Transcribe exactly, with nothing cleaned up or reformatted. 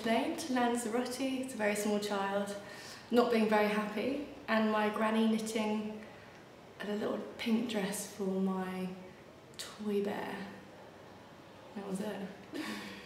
complaint, Lanzarote. It's a very small child, not being very happy, and my granny knitting a little pink dress for my toy bear. That was it.